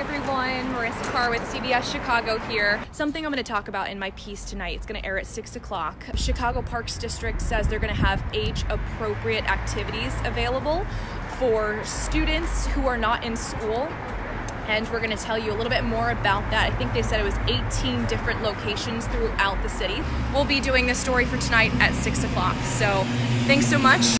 everyone, Marissa Parra with CBS Chicago here. Something I'm going to talk about in my piece tonight. It's going to air at 6 o'clock. Chicago Parks District says they're going to have age-appropriate activities available for students who are not in school. And we're going to tell you a little bit more about that. I think they said it was 18 different locations throughout the city. We'll be doing this story for tonight at 6 o'clock. So thanks so much.